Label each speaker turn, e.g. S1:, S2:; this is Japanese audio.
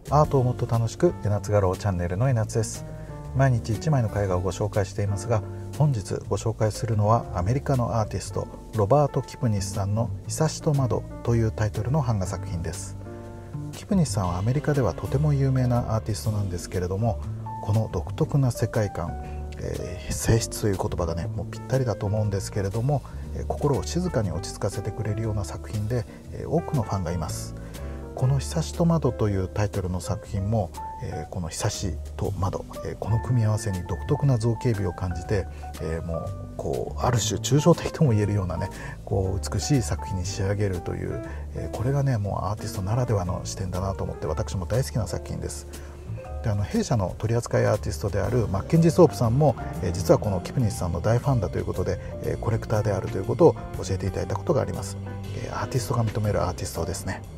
S1: アートをもっと楽しく江夏画廊チャンネルの江夏です。毎日1枚の絵画をご紹介していますが、本日ご紹介するのはアメリカのアーティストロバート・キプニスさんの「ひさしと窓」というタイトルの版画作品です。キプニスさんはアメリカではとても有名なアーティストなんですけれども、この独特な世界観、静謐という言葉がねもうぴったりだと思うんですけれども、心を静かに落ち着かせてくれるような作品で、多くのファンがいます。この「ひさしと窓」というタイトルの作品も、このひさしと窓、この組み合わせに独特な造形美を感じて、もうこうある種抽象的とも言えるようなねこう美しい作品に仕上げるという、これがねもうアーティストならではの視点だなと思って、私も大好きな作品です。で弊社の取扱いアーティストであるマッケンジー・ソープさんも、実はこのキプニスさんの大ファンだということで、コレクターであるということを教えていただいたことがあります。アーティストが認めるアーティストですね。